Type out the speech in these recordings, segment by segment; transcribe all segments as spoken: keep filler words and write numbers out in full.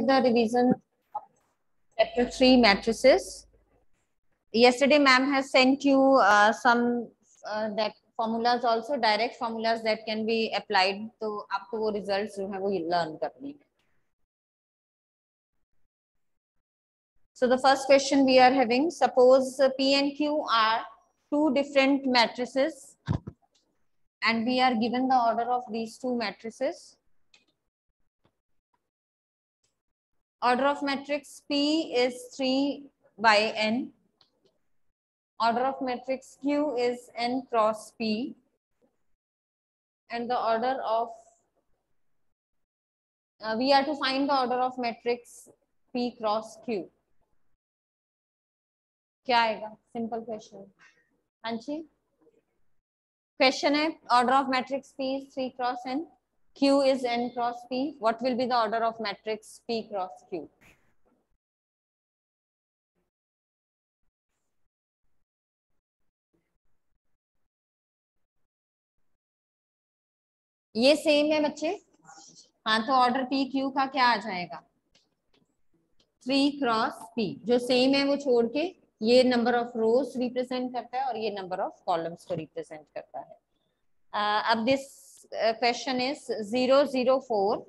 with the revision of chapter three matrices. Yesterday ma'am has sent you uh, some uh, that formulas also, direct formulas that can be applied, तो आपको वो results जो है वो learn करनी है. So the first question we are having, suppose P and Q are two different matrices and we are given the order of these two matrices. Order of matrix P is three by n. Order of matrix Q is n cross P. And the order of, uh, we are to find the order of matrix P cross Q. क्या आएगा? Simple question. हाँ जी, question है order of matrix P is three cross n, Q is n cross P. What will be the order of matrix P cross Q? ये same है बच्चे. हाँ, तो ऑर्डर P Q का क्या आ जाएगा? Three cross P. जो सेम है वो छोड़ के ये नंबर ऑफ रोज रिप्रेजेंट करता है और ये नंबर ऑफ कॉलम्स को रिप्रेजेंट करता है. uh, अब this question is zero zero four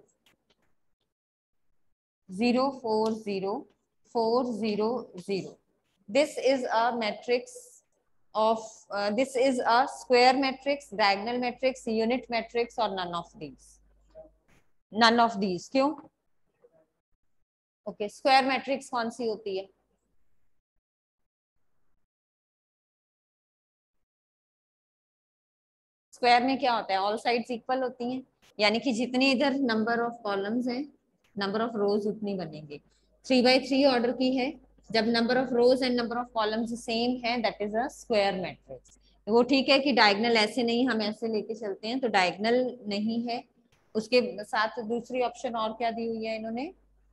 zero four zero four zero zero. This is a matrix of uh, this is a square matrix, diagonal matrix, unit matrix or none of these. None of these. क्यों? Okay, square matrix कौन सी होती है? Square में क्या होता है? All sides equal होती हैं, यानी कि जितने इधर नंबर ऑफ कॉलम्स हैं नंबर ऑफ रोज उतनी बनेंगे. थ्री बाई थ्री ऑर्डर की है, जब number of rows and number of columns same है that is a square matrix. वो ठीक है कि डायगोनल ऐसे नहीं, हम ऐसे लेके चलते हैं तो डायगोनल नहीं है. उसके साथ दूसरी ऑप्शन और क्या दी हुई है इन्होंने?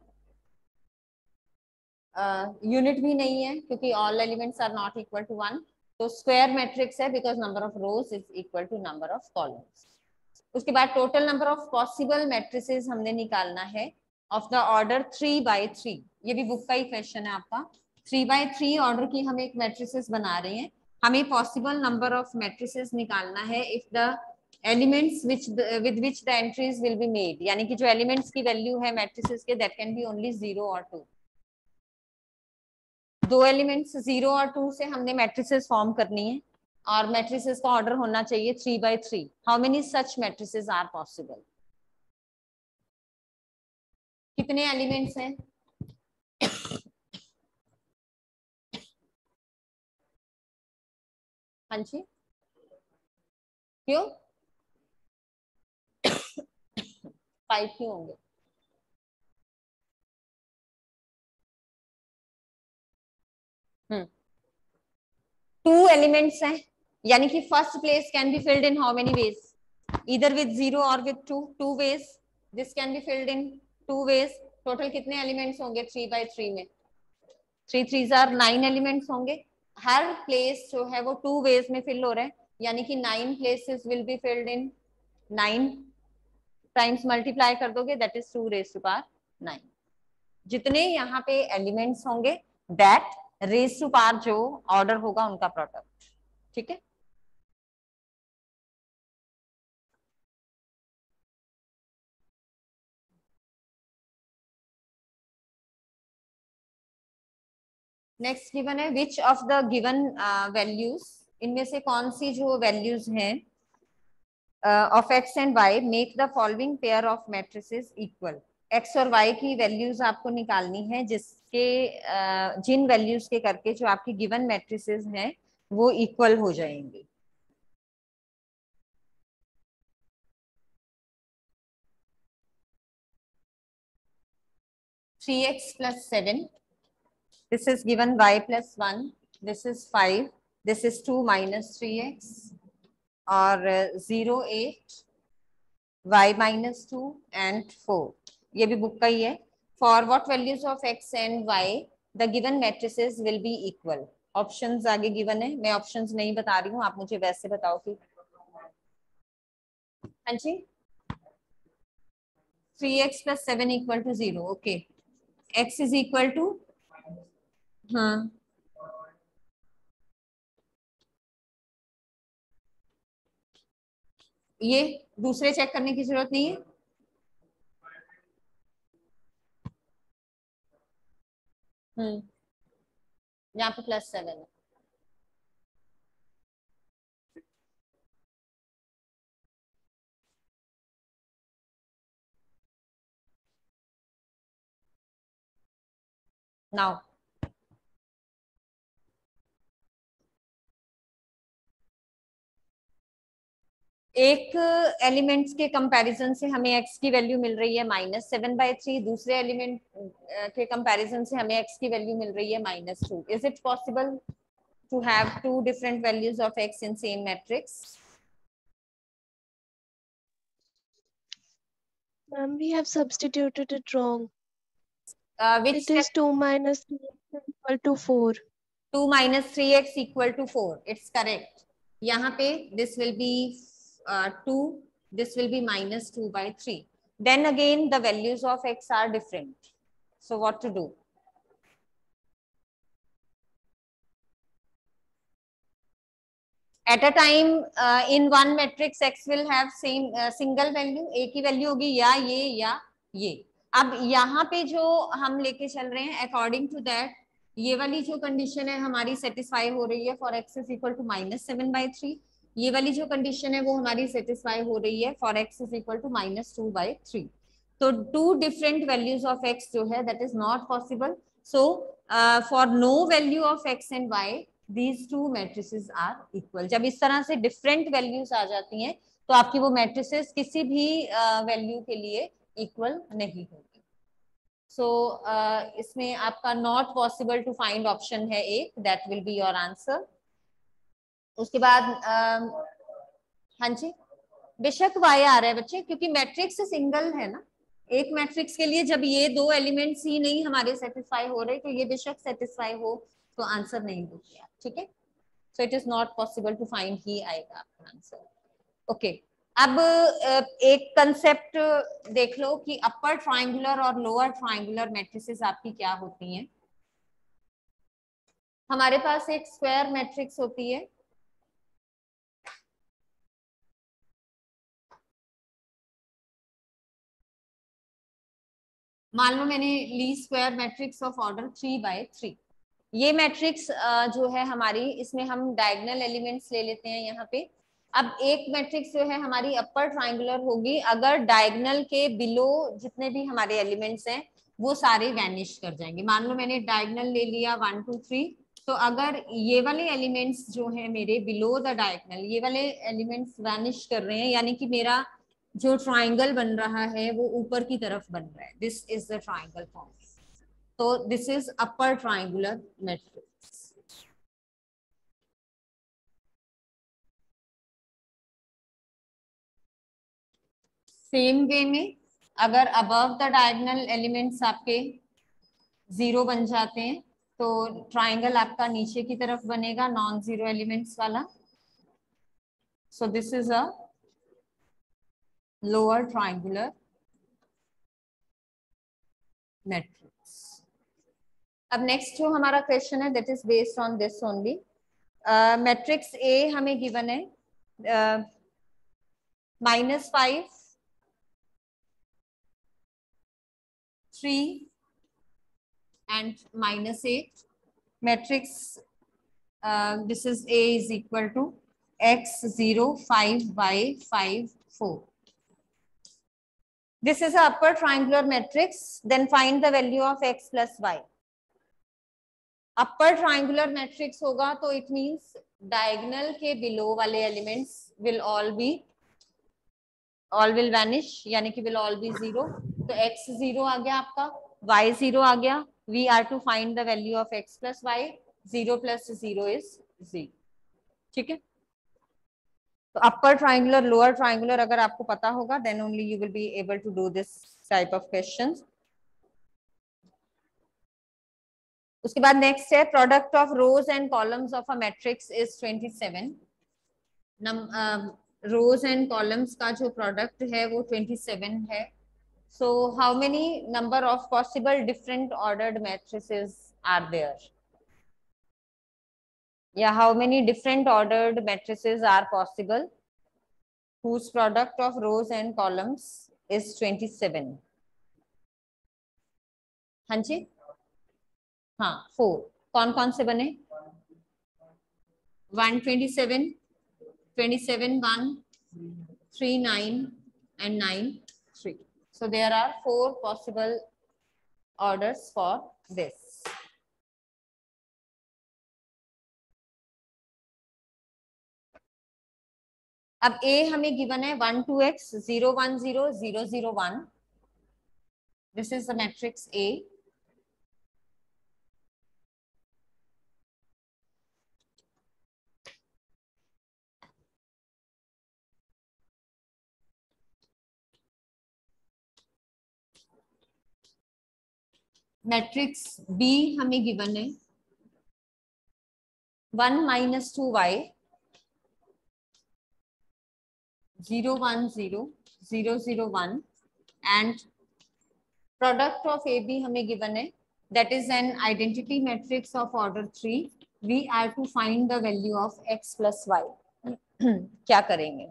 यूनिट uh, भी नहीं है क्योंकि all elements are not equal to one. तो स्क्वायर मैट्रिक्स है because number of rows is equal to number of columns. उसके बाद total number of possible matrices हमने निकालना है of the order three by three. ये भी बुक का ही क्वेश्चन है आपका. थ्री बाई थ्री ऑर्डर की हम एक मैट्रिसेस बना रहे हैं, हमें पॉसिबल नंबर ऑफ मैट्रिसेस निकालना है if the elements which with which the entries will be made, यानी कि जो एलिमेंट्स की वैल्यू है मैट्रिसेस के that can be only zero और टू. दो एलिमेंट्स जीरो और टू से हमने मैट्रिसेस फॉर्म करनी है और मैट्रिसेस का ऑर्डर होना चाहिए three by three. How many such matrices are possible? कितने एलिमेंट्स हैं? हाँ जी, क्यों? फाइव क्यों होंगे? हम्म टू एलिमेंट्स हैं, यानी कि first place can be filled in how many ways? Either with zero और with two. Two ways. This can be filled in two ways. Total कितने एलिमेंट्स होंगे थ्री बाई थ्री में? Three three जार nine elements होंगे. हर place जो है वो टू वेज में फिल हो रहे हैं, यानी कि nine places will be filled in nine times multiply कर दोगे that is two raise to power nine. जितने यहाँ पे एलिमेंट्स होंगे दैट रेज टू पावर जो ऑर्डर होगा उनका प्रोडक्ट. ठीक है, नेक्स्ट गिवन है which of the given values, इनमें से कौन सी जो वैल्यूज हैं of X and Y make the following pair of matrices equal. X और वाई की वैल्यूज आपको निकालनी है जिसके uh, जिन वैल्यूज के करके जो आपकी गिवन मैट्रिसेस हैं वो इक्वल हो जाएंगे. Three X plus seven. This is given y plus one. This is five. This is two minus three x. और zero eight, y minus two and four. ये भी बुक का ही है. For what values of x and y the given matrices will be equal? Options आगे given है, मैं options नहीं बता रही हूँ, आप मुझे वैसे बताओ कि. हाँ जी, three X plus seven equal to zero. Okay. x is equal to, हाँ ये दूसरे चेक करने की जरूरत नहीं है। हम्म यहाँ पे प्लस सेवन है। नाउ एक एलिमेंट्स के कंपैरिजन से हमें x की वैल्यू मिल रही है माइनस सेवन बाई थ्री, दूसरे एलिमेंट के कंपैरिजन से हमें x की वैल्यू मिल रही है minus two. Is it possible to have two different values of x in same matrix? Ma'am, we have substituted it wrong. Uh, which it is two minus three x equal to four. two minus three x equal to four. It's correct. यहाँ पे this will be uh, two, this will be minus two by three. Then again the values of x are different. So what to do? At a time uh, in one matrix x will have same uh, single value, एक ही value होगी या ये या ये। अब यहाँ पे जो हम लेके चल रहे हैं अकॉर्डिंग टू दैट ये वाली जो कंडीशन है हमारी सेटिस्फाई हो रही है for X is equal to minus seven by three. ये वाली जो कंडीशन है वो हमारी सेटिस्फाई हो रही है for X is equal to minus two by three. तो two different values of X जो है that is not possible. So for no value of X and Y these two matrices are equal। जब इस तरह से different values आ जाती हैं तो आपकी वो matrices किसी भी वैल्यू uh, के लिए equal नहीं होगी। so uh, इसमें आपका not possible to find option है एक, that will be your answer। उसके बाद uh, हाँ जी बेशक y आ रहा है बच्चे क्योंकि मैट्रिक्स सिंगल है ना। एक मैट्रिक्स के लिए जब ये दो एलिमेंट्स ही नहीं हमारे सेटिस्फाई हो रहे तो ये बेशक सेटिस्फाई हो तो आंसर नहीं दोगे आप, ठीक है। So it is not possible to find ही आएगा आपका आंसर। ओके अब एक कंसेप्ट देख लो कि अपर ट्राइंगुलर और लोअर ट्राइंगुलर मैट्रिसेस आपकी क्या होती हैं। हमारे पास एक स्क्वायर मैट्रिक्स होती है, मान लो मैंने ली square matrix of order three by three. ये मैट्रिक्स जो है हमारी इसमें हम डायगोनल एलिमेंट्स ले लेते हैं यहाँ पे। अब एक मैट्रिक्स जो है हमारी अपर ट्राइंगुलर होगी अगर डायगोनल के बिलो जितने भी हमारे एलिमेंट्स हैं वो सारे वैनिश कर जाएंगे। मान लो मैंने डायगोनल ले लिया वन टू थ्री, तो अगर ये वाले एलिमेंट्स जो है मेरे बिलो द डायगोनल ये वाले एलिमेंट्स वैनिश कर रहे हैं यानी कि मेरा जो ट्राइंगल बन रहा है वो ऊपर की तरफ बन रहा है। This is the triangle form. So this is upper triangular matrix। Same way में अगर अबव द डायगोनल एलिमेंट्स आपके जीरो बन जाते हैं तो ट्राइंगल आपका नीचे की तरफ बनेगा नॉन जीरो एलिमेंट्स वाला। So this is a lower triangular matrix. अब नेक्स्ट जो हमारा क्वेश्चन है that is based on this only. Matrix A हमें गिवन है minus five three and minus eight. Matrix this is A is equal to X zero five by five four. This is a upper triangular matrix. Then find the value of x plus y. Upper triangular matrix होगा तो it means diagonal के below वाले elements will all be all will vanish यानी कि will all be zero. तो x zero आ गया आपका, y जीरो आ गया। We are to find the value of x plus Y. Zero plus zero is zero, ठीक है। तो अपर ट्राइंगुलर लोअर ट्राइंगुलर अगर आपको पता होगा then only you will be able to do this type of questions. उसके बाद next है product of rows and columns of a matrix is twenty seven. Rows and columns का जो product है वो ट्वेंटी सेवन है। So how many number of possible different ordered matrices are there? Yeah, how many different ordered matrices are possible whose product of rows and columns is twenty-seven? हाँ जी, हाँ four. कौन कौन से बने? one twenty-seven, twenty-seven, one, three, nine and nine, three. So there are four possible orders for this. अब A हमें given है one two x zero one zero zero zero one. This is the matrix A. Matrix B हमें given है one minus two y zero one zero zero zero one and product of A B हमें given है that is an identity matrix of order three. We are to find the value of x plus y. क्या करेंगे?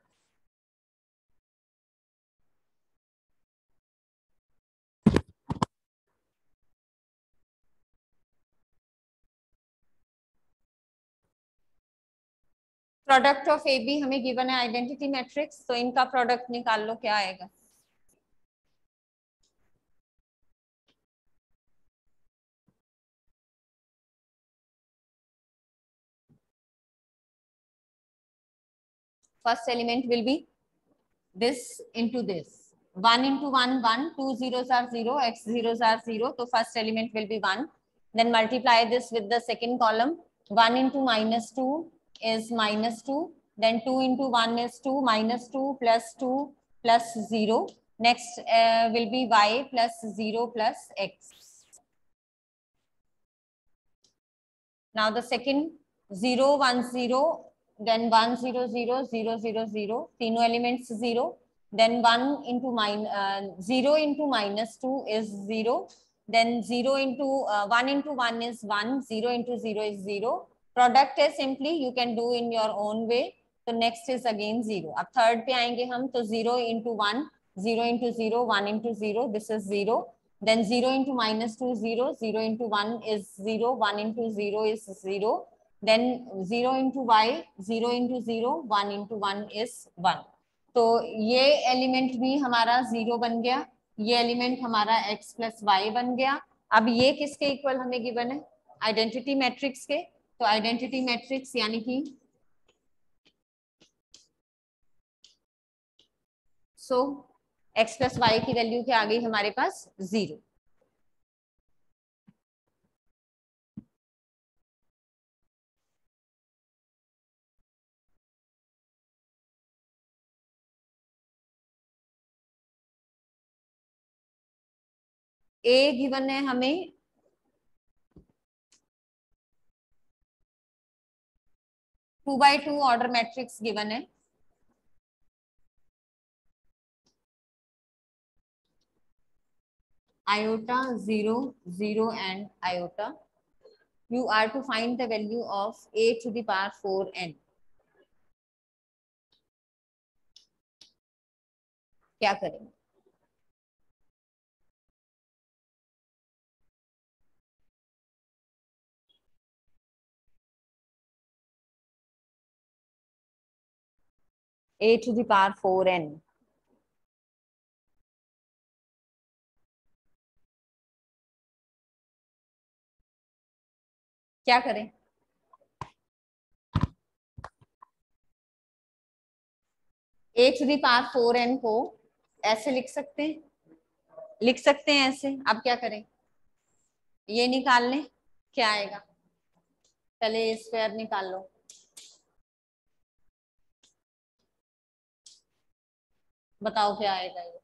Product of A B हमें given है identity matrix, तो इनका product निकाल लो, क्या आएगा? First element will be this into this. one into one, one, two zeros are zero, x zeros are zero, so first element will be one. Then multiply this with the second column. one into minus two is minus two. Then two into one is two, minus two plus two plus zero. Next uh, will be y plus zero plus x. Now the second zero, one, zero, then one, zero, zero, zero, zero, zero. तीनों elements zero. Then one into min uh, zero into minus two is zero. Then zero into uh, one into one is one. Zero into zero is zero. Product है simply you can do in your own way. So next is again zero. अब third पे आएंगे हम तो zero into one, zero into zero, one into zero. This is zero. Then zero into minus two, zero, zero into one is zero, one into zero is zero. Then zero into y, zero into zero, one into one is one. तो ये element भी हमारा zero बन गया, ये element हमारा x plus Y बन गया. अब ये किसके इक्वल हमें गिवन है? आइडेंटिटी मैट्रिक्स के. तो आइडेंटिटी मैट्रिक्स यानी कि सो x प्लस वाई की वैल्यू क्या आ गई हमारे पास? जीरो. A गिवन है हमें two by two order matrix given है. iota zero zero and iota. You are to find the value of a to the power four n. क्या करेंगे? a to the power four n. क्या करें? a to the power four n को ऐसे लिख सकते हैं, लिख सकते हैं ऐसे. अब क्या करें? ये निकाल लें, क्या आएगा? पहले ए स्क्वायर निकाल लो. बताओ क्या आएगा? ये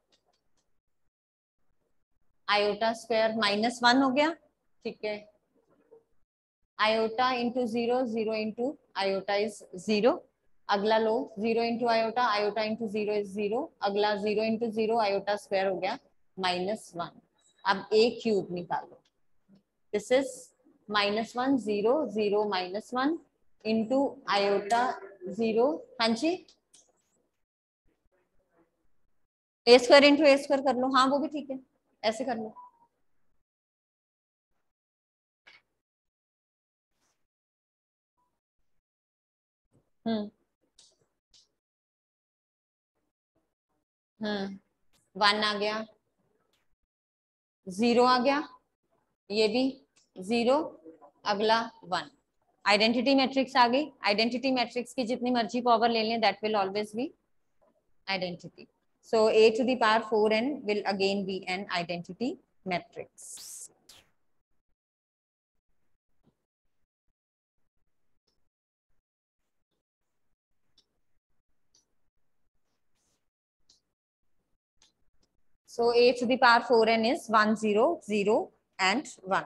आयोटा स्क्वायर माइनस वन हो गया. ठीक है, iota into zero, zero into iota is zero. अगला लो zero into iota, iota into zero is zero. अगला zero into zero iota square हो गया. Minus one. अब ए क्यूब निकालो, this is minus one, zero zero minus one into iota zero. हाँ जी, A square into A square कर लो, हाँ वो भी ठीक है, ऐसे कर लो। हम्म हम्म वन आ गया, जीरो आ गया, ये भी जीरो, अगला वन। आइडेंटिटी मैट्रिक्स आ गई। आइडेंटिटी मैट्रिक्स की जितनी मर्जी पावर ले लें, that will always be identity. So A to the power four N will again be an identity matrix. So a to the power four n is one, zero, zero and one.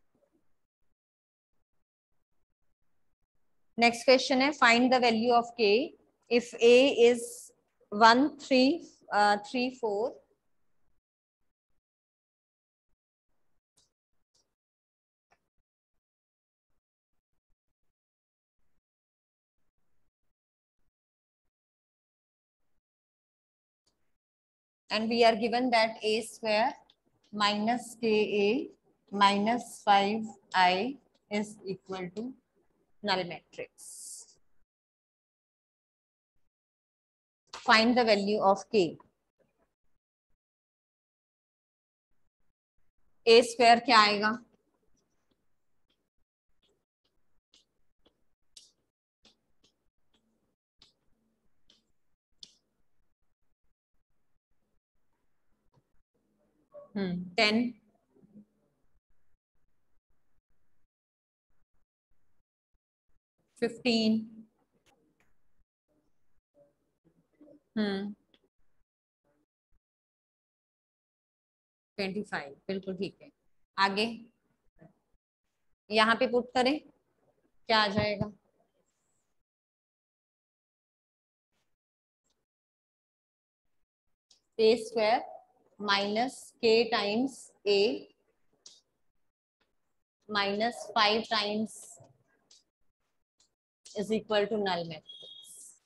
Next question है, find the value of k if a is one, three, uh, three, four. And we are given that a square minus ka minus five I is equal to null matrix. Find the value of k. a square क्या आएगा? Hmm ten, fifteen, hmm twenty five, बिल्कुल ठीक है। आगे यहाँ पे put करें, क्या आ जाएगा? a square minus k times a minus five times is equal to null matrix.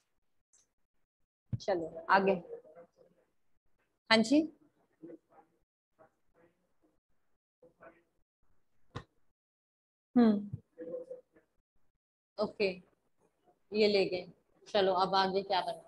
चलो आगे। हाँ जी, हम्म ओके, ये ले गए। चलो अब आगे क्या बना?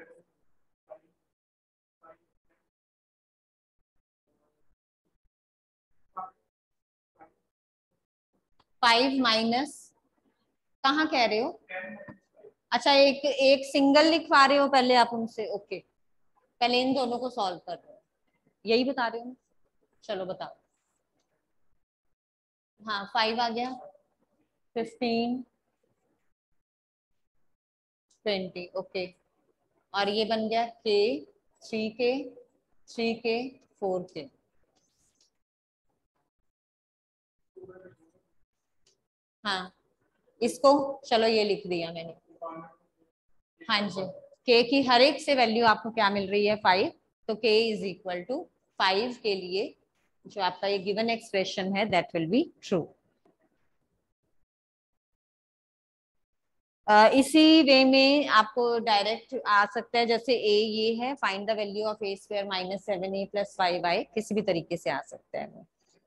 फाइव माइनस, कहाँ कह रहे हो? अच्छा, एक एक सिंगल लिखवा रहे हो पहले आप उनसे? ओके, पहले इन दोनों को सॉल्व कर रहे हो, यही बता रहे हो? चलो बताओ। हाँ, फाइव आ गया, फिफ्टीन, ट्वेंटी, ओके। और ये बन गया के, थ्री के, थ्री के, फोर के। हाँ, इसको चलो ये लिख दिया मैंने। हाँ जी, के की हर एक से वैल्यू आपको क्या मिल रही है? फाइव। तो के इज इक्वल टू फाइव के लिए जो आपका ये गिवन एक्सप्रेशन है दैट विल बी ट्रू। इसी वे में आपको डायरेक्ट आ सकता है, जैसे ए ये है, find the value of A square minus seven A plus five I, किसी भी तरीके से आ सकता है वो।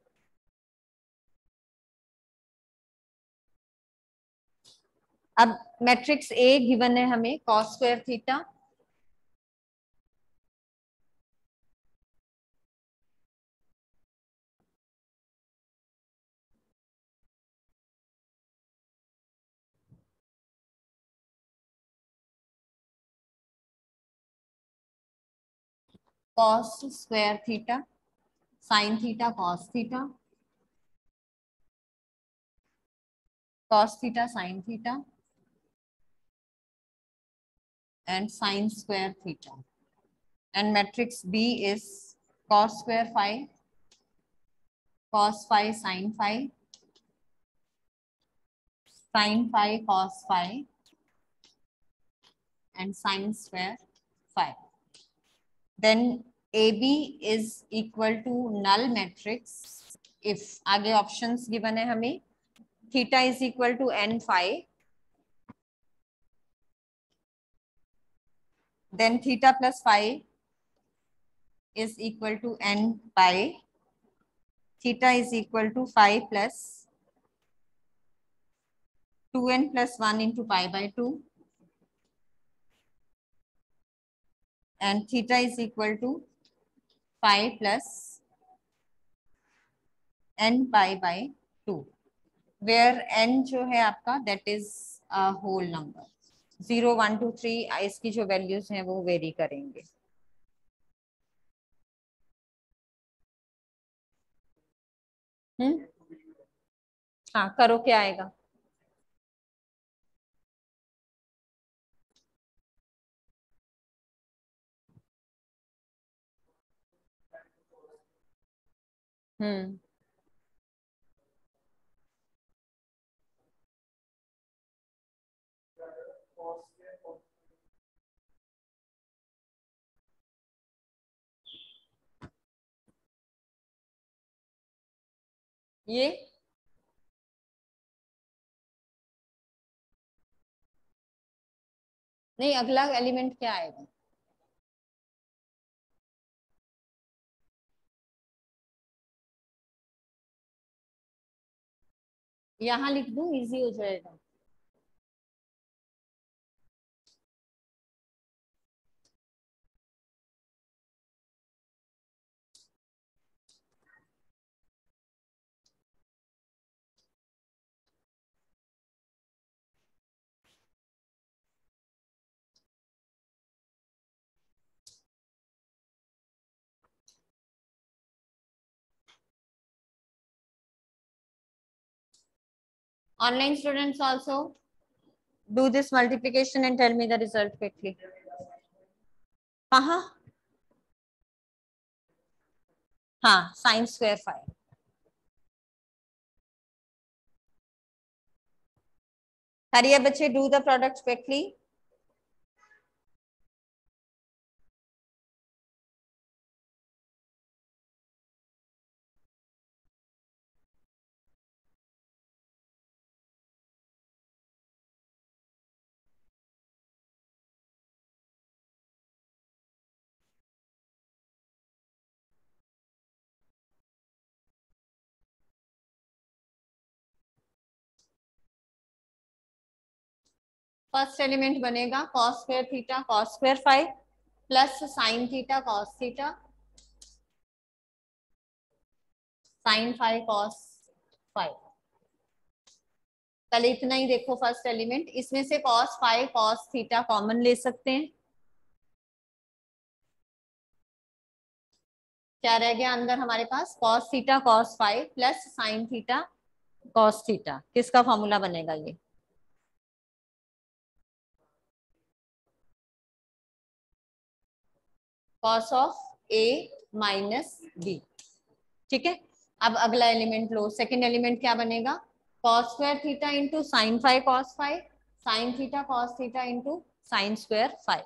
अब मैट्रिक्स ए गिवन है हमें, cos square theta cos square theta sine theta cos theta cos theta sin theta and sin square theta, and matrix B is cos square phi, cos phi sin phi, sin phi cos phi and sin square phi. Then A B is equal to null matrix if आगे options given है हमें theta is equal to n phi, then theta plus phi is equal to n pi, theta is equal to phi plus two n plus one into pi by two, and theta is equal to phi plus n pi by two, where n जो है आपका that is a whole number. zero one two three इसकी जो values हैं वो very करेंगे. हम्म हाँ करो क्या आएगा. हम्म ये नहीं अगला एलिमेंट क्या आएगा. यहाँ लिख दूं इजी हो जाएगा. Online students also do this multiplication and tell me the result quickly. कहाँ. हाँ साइन स्क्वायर फाइव. हरिया बच्चे do the product quickly. First element बनेगा cos square theta cos square phi plus sine theta cos theta sine phi cos phi. पहले इतना ही देखो first element. इसमें से cos phi cos theta common ले सकते हैं. क्या रह गया अंदर हमारे पास cos theta cos phi plus sine theta cos theta. किसका फॉर्मूला बनेगा ये. cos of a minus B. ठीक है. अब अगला एलिमेंट लो. सेकंड एलिमेंट क्या बनेगा cos square theta into sine phi cos phi sine theta cos theta into sine square phi.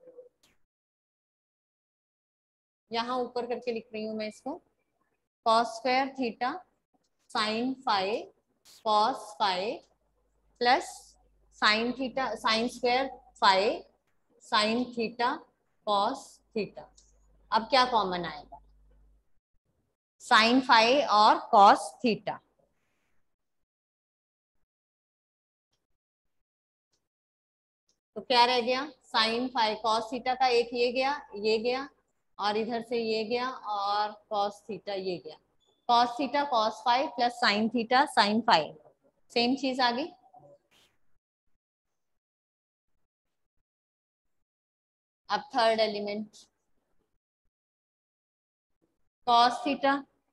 यहाँ ऊपर करके लिख रही हूँ मैं इसको. cos square theta sine phi cos phi plus sine theta sine square phi sine theta cos theta. अब क्या कॉमन आएगा साइन फाइव और cos थीटा. तो क्या रह गया साइन फाइव cos थीटा का एक ये गया ये गया और इधर से ये गया और cos थीटा ये गया. cos theta cos phi plus sine theta sine phi. Same चीज आ गई. अब थर्ड एलिमेंट cos थीटा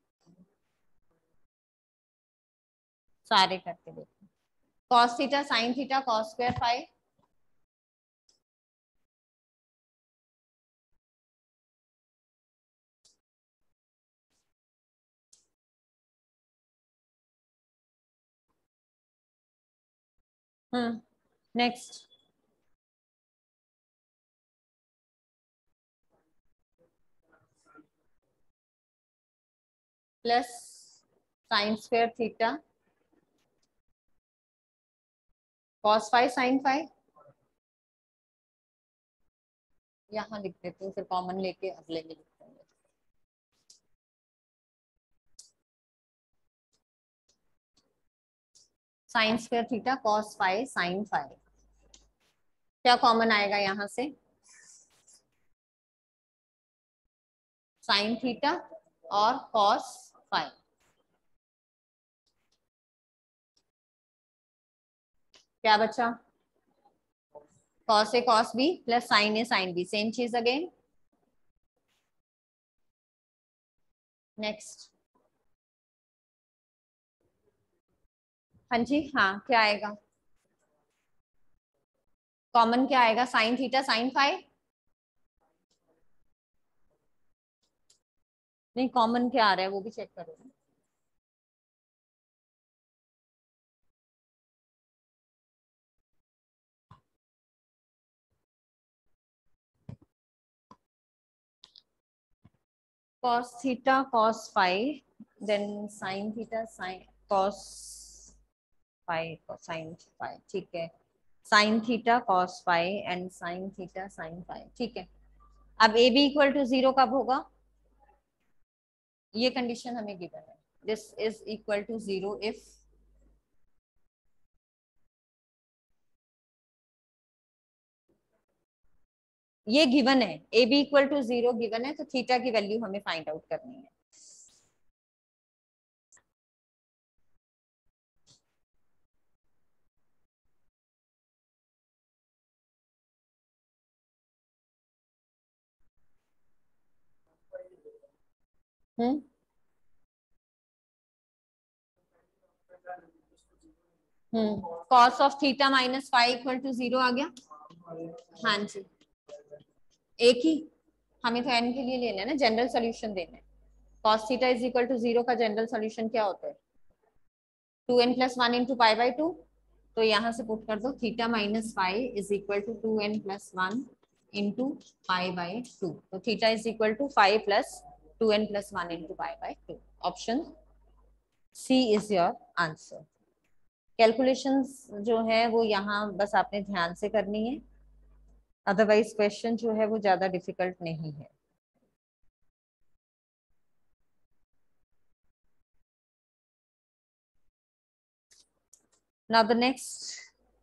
सारे करके देखो. cos theta sine theta cos square phi hmm next plus sine square theta cos phi sine phi, यहाँ लिख देते हैं, फिर कॉमन लेके अगले में लिखते हैं। Sine square theta cos phi sine phi, क्या कॉमन आएगा यहाँ से? साइन थीटा और कॉस फाइव, क्या बचा? Cos A cos B plus sine A sine B, same चीज अगेन। नेक्स्ट, हाँ जी, हाँ क्या आएगा? कॉमन क्या आएगा? साइन थीटा साइन फाइव, नहीं कॉमन क्या आ रहा है वो भी चेक करो। cos theta cos phi, then sin theta sin cos phi sin phi, ठीक है। sin theta cos phi and sin theta sin phi, ठीक है। अब a b equal to zero कब होगा? ये कंडीशन हमें गिवन है, this is equal to zero if ये गिवन है, A B equal to zero given है, तो थीटा की वैल्यू हमें फाइंड आउट करनी है। Hmm hmm cos of theta minus five equal to zero आ गया। हाँ जी, एक ही, हमें तो एन के लिए लेना है ना, जनरल सोल्यूशन देना है। cos theta is equal to zero का जनरल सोल्यूशन क्या होता है? Two n plus one into pi by two, तो यहाँ से पुट कर दो theta minus five is equal to two n plus one into pi by two, तो theta is equal to five plus two n plus one into pi by two. Option C is your answer. Calculations जो है वो यहाँ बस आपने ध्यान से करनी है, अदरवाइज क्वेश्चन जो है वो ज्यादा डिफिकल्ट नहीं है। Now the next,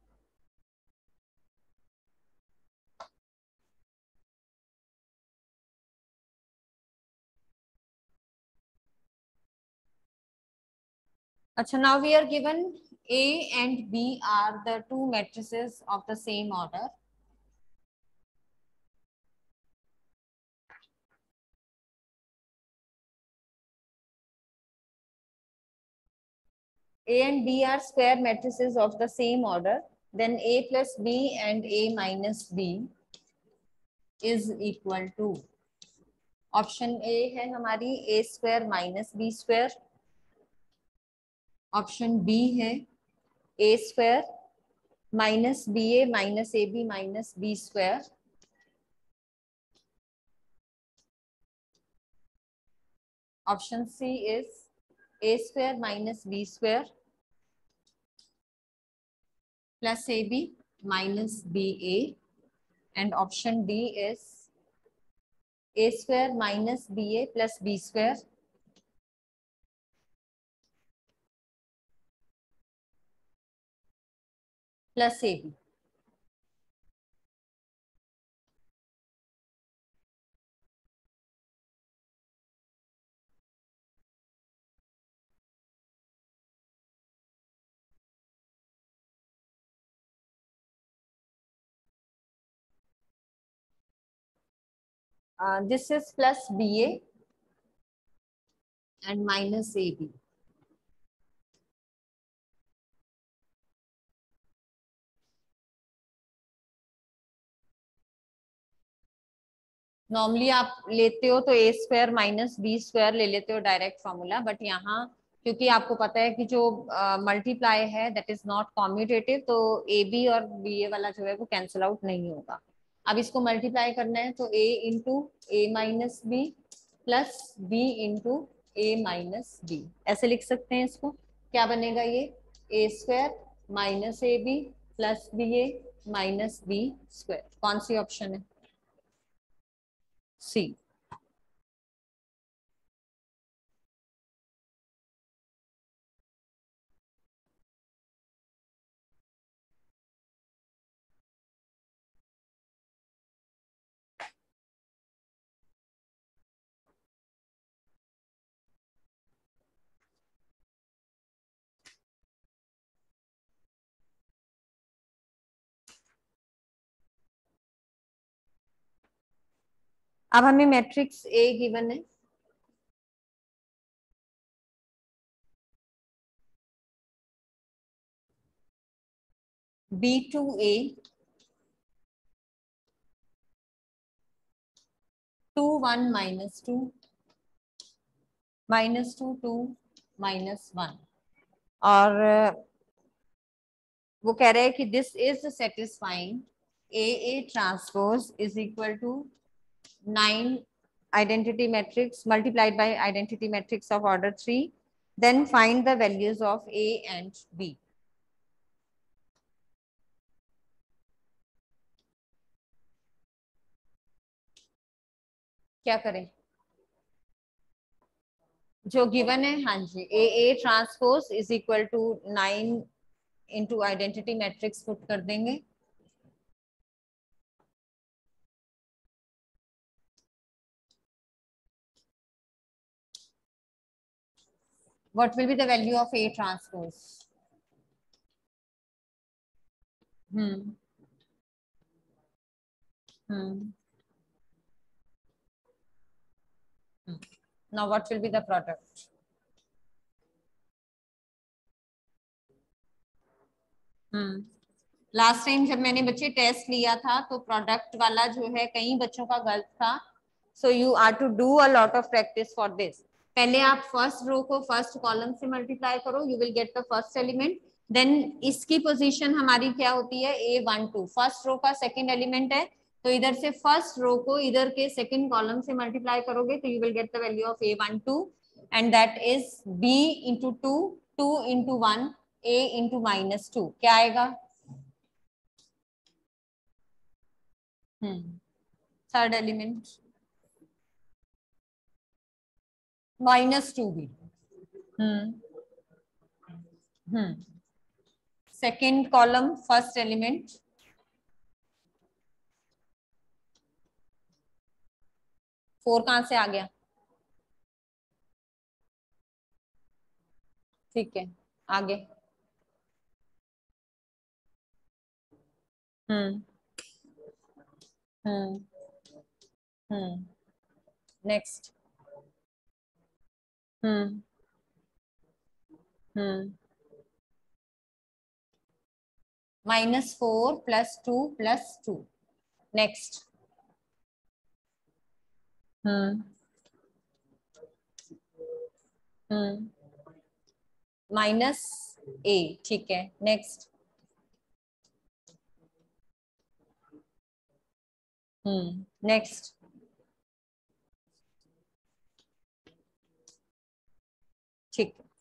अच्छा, now we are given A and B are the two matrices of the same order. A and B are square matrices of the same order, then A plus B and A minus B is equal to, option A है हमारी A square minus B square, option B है A square minus B A minus A B minus B square, option C is a square minus b square plus ab minus ba, and option D is a square minus ba plus b square plus ab. Uh, this is plus ba and minus ab. Normally आप लेते हो तो A square minus B square ले लेते हो direct formula, but यहाँ क्योंकि आपको पता है कि जो मल्टीप्लाई uh, है दैट इज नॉट कॉम्यूटेटिव, तो ए बी और बी ए वाला जो है वो कैंसिल आउट नहीं होगा। अब इसको मल्टीप्लाई करना है तो a into A minus B plus B into A minus B, ऐसे लिख सकते हैं इसको। क्या बनेगा ये, A square minus A B plus B A minus B square. कौन सी ऑप्शन है, सी। अब हमें मैट्रिक्स ए गिवन है, B two A two one minus two minus two two minus one, और वो कह रहे हैं कि this is satisfying A A transpose is equal to nine identity matrix multiplied by identity matrix of order three, then find the values of A and B. क्या करें, जो given है, हाँ जी, A A transpose is equal to nine into identity matrix put कर देंगे। What will be the value of A transpose? Hmm. Hmm. Hmm. Now what will be the product? Hmm. Last time जब मैंने बच्चे test लिया था तो product वाला जो है कई बच्चों का गलत था, so you are to do a lot of practice for this. पहले आप फर्स्ट रो को फर्स्ट कॉलम से मल्टीप्लाई करो, you will get the first element, then इसकी पोजीशन हमारी क्या होती है, A one two, first row का सेकंड एलिमेंट है, तो इधर से फर्स्ट रो को इधर के सेकंड कॉलम से मल्टीप्लाई करोगे तो you will get the value of A one two, and that is B into two, two into one, A into minus two, क्या आएगा, hmm third element minus two भी, hmm hmm second column first element, four कहां से आ गया, ठीक है, आगे, hmm hmm hmm next, hmm hmm minus four plus two plus two, next, hmm hmm minus A, ठीक है, नेक्स्ट, हम्म नेक्स्ट, ठीक है,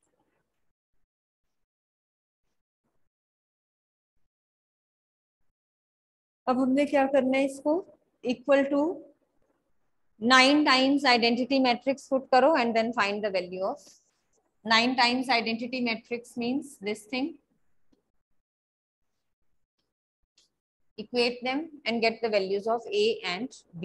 अब हमने क्या करना है, इसको equal to nine times identity matrix put करो and then find the value of nine times identity matrix means this thing, equate them and get the values of A and B.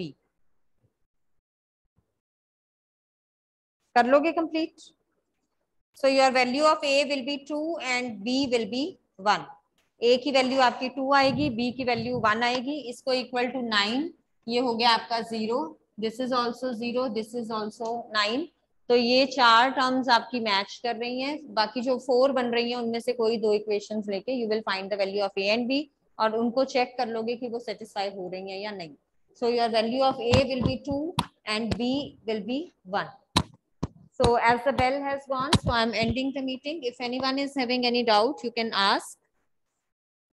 कर लोगे complete? So your value of A will be two and B will be one. A की value आपकी two आएगी, B की value one आएगी, इसको equal to nine, ये हो गया आपका zero, this is also zero, this is also nine, तो ये चार टर्म्स आपकी मैच कर रही हैं, बाकी जो फोर बन रही हैं उनमें से कोई दो इक्वेशंस लेके you will find the value of A and B, और उनको चेक कर लोगे कि वो सेटिस्फाई हो रही हैं या नहीं। So your value of A will be two and B will be one. So as the bell has gone, so I'm ending the meeting. If anyone is having any doubt, you can ask.